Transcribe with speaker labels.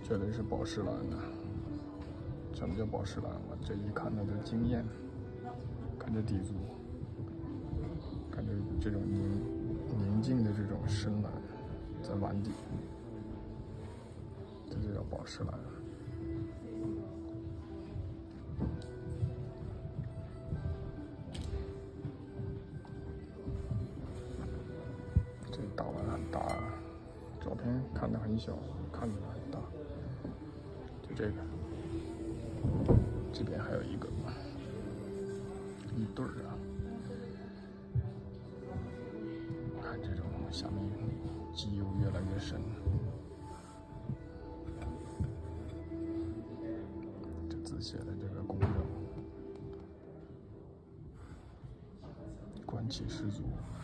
Speaker 1: 绝对是宝石蓝的。什么叫宝石蓝？我这一看它的惊艳，看这底座，看这种宁静的这种深蓝，在碗底，这就叫宝石蓝。这大碗很大，照片看着很小，看着很大。就这个。 这边还有一对儿啊，看这种下面机油越来越深，这字写的这个工整，官气十足。